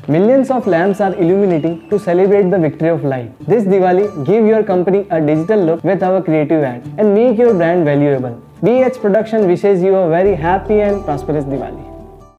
Millions of lamps are illuminating to celebrate the victory of light. This Diwali, give your company a digital look with our creative ad and make your brand valuable. BH Production wishes you a very happy and prosperous Diwali.